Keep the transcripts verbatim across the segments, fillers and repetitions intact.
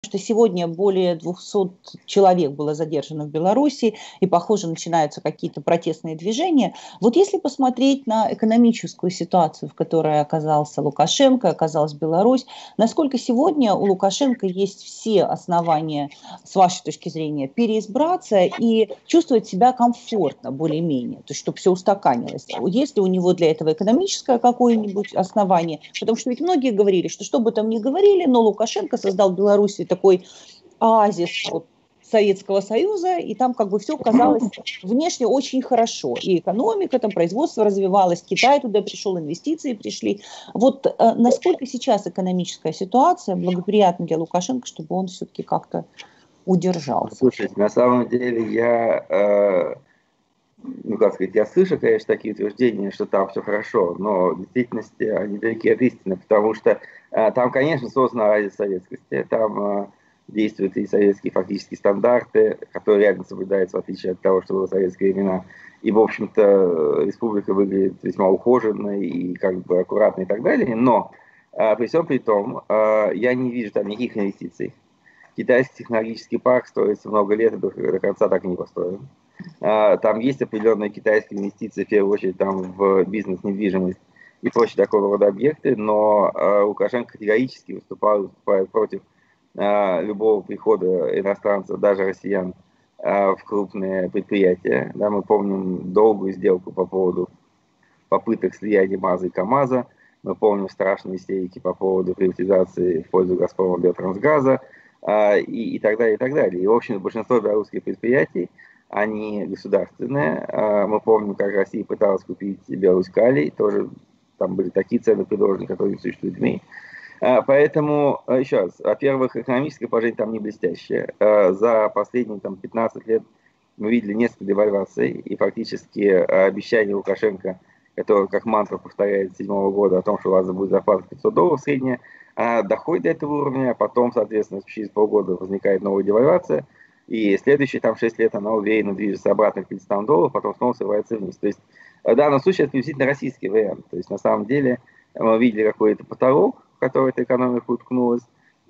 что сегодня более двухсот человек было задержано в Беларуси, и, похоже, начинаются какие-то протестные движения. Вот если посмотреть на экономическую ситуацию, в которой оказался Лукашенко, оказалась Беларусь, насколько сегодня у Лукашенко есть все основания, с вашей точки зрения, переизбраться и чувствовать себя комфортно, более-менее, то есть чтобы все устаканилось. Есть ли у него для этого экономическое какое-нибудь основание? Потому что ведь многие говорили, что что бы там ни говорили, но Лукашенко создал в Беларуси такой оазис вот, Советского Союза, и там как бы все казалось внешне очень хорошо. И экономика, там производство развивалось, Китай туда пришел, инвестиции пришли. Вот э, насколько сейчас экономическая ситуация благоприятна для Лукашенко, чтобы он все-таки как-то удержался? Слушайте, на самом деле я, э, ну как сказать, я слышу, конечно, такие утверждения, что там все хорошо, но в действительности они далеки от истины, потому что э, там, конечно, создана оазис советскости, там э, действуют и советские фактические стандарты, которые реально соблюдаются, в отличие от того, что было в советские времена. И, в общем-то, республика выглядит весьма ухоженной и как бы аккуратной и так далее. Но э, при всем при том, э, я не вижу там никаких инвестиций. Китайский технологический парк строится много лет и до, до конца так и не построен. Э, там есть определенные китайские инвестиции, в первую очередь там в бизнес-недвижимость и прочие такого рода объекты, но э, Лукашенко категорически выступал, выступает против любого прихода иностранцев, даже россиян, в крупные предприятия. Да, мы помним долгую сделку по поводу попыток слияния МАЗа и КАМАЗа. Мы помним страшные истерики по поводу приватизации в пользу Газпрома, Биотрансгаза и, и так далее, и так далее. И, в общем, большинство белорусских предприятий, они государственные. Мы помним, как Россия пыталась купить Беларусь-Калий, тоже там были такие цены предложены, которые не существуют в мире. Поэтому, еще раз, во-первых, экономическое положение там не блестящее. За последние там, пятнадцать лет мы видели несколько девальваций, и фактически обещание Лукашенко, которое как мантра повторяет с две тысячи седьмого года о том, что у вас будет зарплата пятьсот долларов средняя, доходит до этого уровня, а потом, соответственно, через полгода возникает новая девальвация, и следующие там шесть лет она уверенно движется обратно к пятистам долларов, потом снова срывается вниз. То есть в данном случае это приблизительно российский вариант. То есть на самом деле мы видели какой-то потолок, в который эта экономика уткнулась,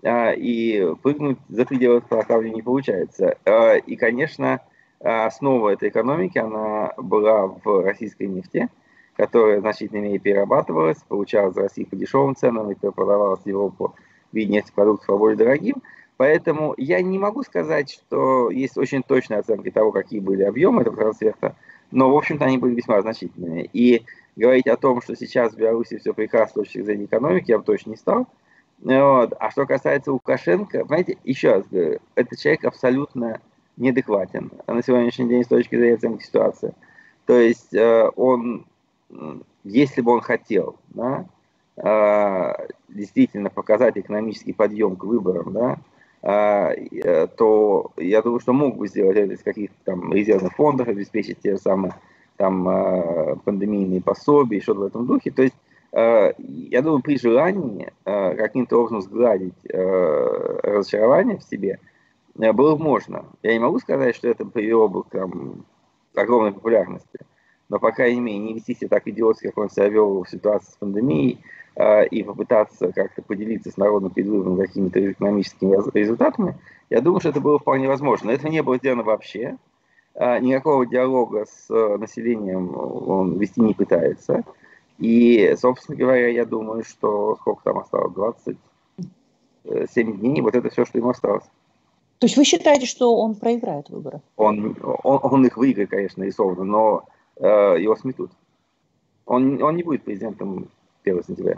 и прыгнуть за пределы этого оставления не получается. И, конечно, основа этой экономики, она была в российской нефти, которая в значительной мере перерабатывалась, получалась за Россию по дешевым ценам и продавалась в Европу в виде нефтепродуктов по более дорогим. Поэтому я не могу сказать, что есть очень точные оценки того, какие были объемы этого трансферта, но, в общем-то, они были весьма значительные. И говорить о том, что сейчас в Беларуси все прекрасно с точки зрения экономики, я бы точно не стал. Вот. А что касается Лукашенко, знаете, еще раз говорю, этот человек абсолютно неадекватен на сегодняшний день с точки зрения оценки ситуации. То есть э, он, если бы он хотел, да, э, действительно показать экономический подъем к выборам, да, э, то я думаю, что мог бы сделать это из каких-то там резервных фондов, обеспечить те же самые там э, пандемийные пособия, что-то в этом духе. То есть э, я думаю, при желании э, каким-то образом сгладить э, разочарование в себе э, было можно. Я не могу сказать, что это привело бы к там, огромной популярности, но, по крайней мере, не вести себя так идиотски, как он себя вел в ситуации с пандемией, э, и попытаться как-то поделиться с народом перед выбором какими-то экономическими результатами, я думаю, что это было вполне возможно. Но этого не было сделано вообще. Никакого диалога с населением он вести не пытается. И, собственно говоря, я думаю, что сколько там осталось, двадцать семь дней, вот это все, что ему осталось. То есть вы считаете, что он проиграет выборы? Он, он, он их выиграет, конечно, рисованно, но э, его сметут. Он, он не будет президентом первого сентября.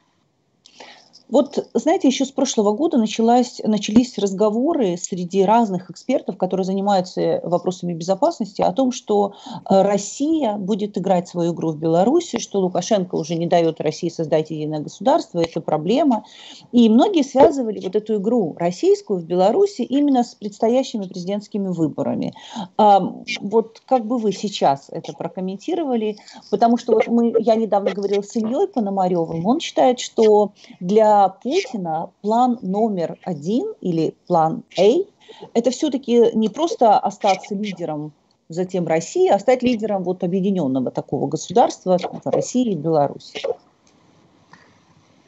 Вот, знаете, еще с прошлого года началась, начались разговоры среди разных экспертов, которые занимаются вопросами безопасности, о том, что Россия будет играть свою игру в Беларуси, что Лукашенко уже не дает России создать единое государство, это проблема. И многие связывали вот эту игру российскую в Беларуси именно с предстоящими президентскими выборами. Вот как бы вы сейчас это прокомментировали? Потому что вот мы, я недавно говорила с Ильей Пономаревым, он считает, что для Путина план номер один или план А – это все-таки не просто остаться лидером, затем России, а стать лидером вот объединенного такого государства России и Беларуси.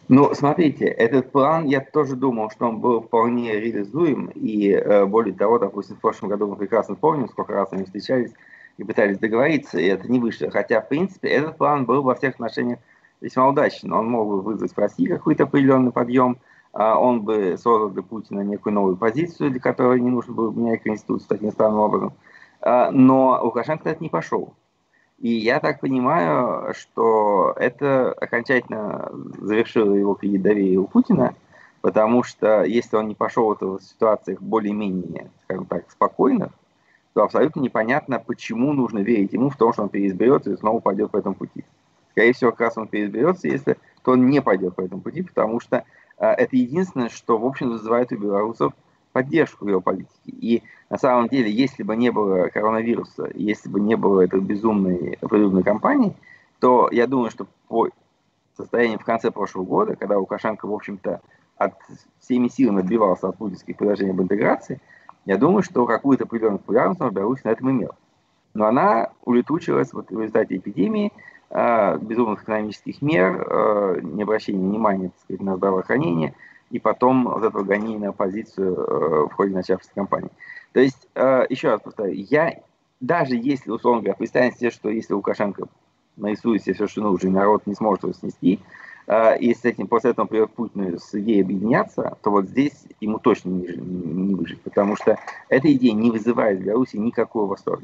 Ну, смотрите, этот план, я тоже думал, что он был вполне реализуем, и э, более того, допустим, в прошлом году мы прекрасно помним, сколько раз они встречались и пытались договориться, и это не вышло. Хотя, в принципе, этот план был во всех отношениях весьма удачен. Он мог бы вызвать в России какой-то определенный подъем, а он бы создал для Путина некую новую позицию, для которой не нужно было менять Конституцию таким странным образом. А, но Лукашенко это не пошел. И я так понимаю, что это окончательно завершило его кредит доверия у Путина, потому что если он не пошел в эту ситуациях более-менее, скажем так, спокойных, то абсолютно непонятно, почему нужно верить ему в том, что он переизберется и снова пойдет по этому пути. Скорее всего, как раз он переизберется, если то он не пойдет по этому пути, потому что э, это единственное, что, в общем, вызывает у белорусов поддержку его политики. И на самом деле, если бы не было коронавируса, если бы не было этой безумной предвыборной кампании, то я думаю, что по состоянию в конце прошлого года, когда Лукашенко, в общем-то, от, всеми силами отбивался от путинских предложений об интеграции, я думаю, что какую-то определенную популярность он в Беларуси на этом имел. Но она улетучилась вот в результате эпидемии, э, безумных экономических мер, э, необращения внимания, так сказать, на здравоохранение, и потом вот этого гонения на оппозицию э, в ходе начавшейся кампании. То есть, э, еще раз повторяю, я, даже если, условно говоря, представьте себе, что если Лукашенко нарисует себе все, что нужно, и народ не сможет его снести, э, и с этим, после этого придет Путин с идеей объединяться, то вот здесь ему точно не, не выжить, потому что эта идея не вызывает в Беларуси никакого восторга.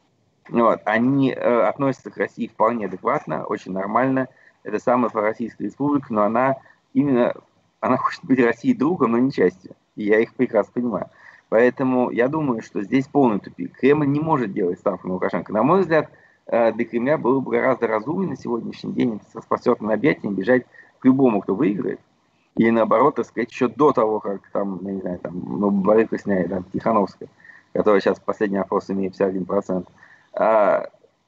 Вот. Они э, относятся к России вполне адекватно, очень нормально. Это самая пророссийская республика, но она именно она хочет быть России другом, но не частью. И я их прекрасно понимаю. Поэтому я думаю, что здесь полный тупик. Кремль не может делать ставку на Лукашенко. На мой взгляд, э, для Кремля было бы гораздо разумнее на сегодняшний день с распростертыми объятиями бежать к любому, кто выиграет. Или наоборот, так сказать, еще до того, как там, я не знаю, там, ну, Барыка сняли, там, Тихановская, которая сейчас в последний опрос имеет пятьдесят один процент. А,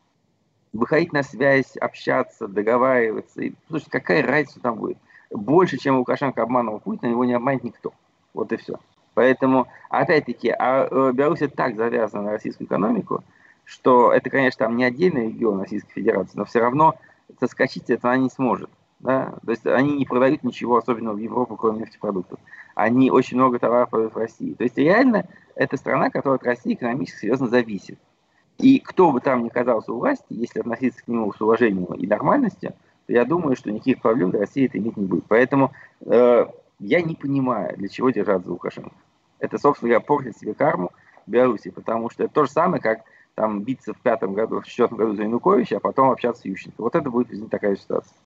выходить на связь, общаться, договариваться. И, слушайте, какая разница там будет? Больше, чем Лукашенко обманывал Путина, его не обманет никто. Вот и все. Поэтому, опять-таки, а Беларусь так завязана на российскую экономику, что это, конечно, там не отдельный регион Российской Федерации, но все равно соскочить это она не сможет. Да? То есть они не продают ничего особенного в Европу, кроме нефтепродуктов. Они очень много товаров продают в России. То есть реально это страна, которая от России экономически серьезно зависит. И кто бы там ни оказался у власти, если относиться к нему с уважением и нормальностью, то я думаю, что никаких проблем для России это иметь не будет. Поэтому э, я не понимаю, для чего держаться за Лукашенко. Это, собственно говоря, портит себе карму Беларуси, потому что это то же самое, как там биться в пятом году, в четвертом году за Януковича, а потом общаться с Ющенко. Вот это будет такая ситуация.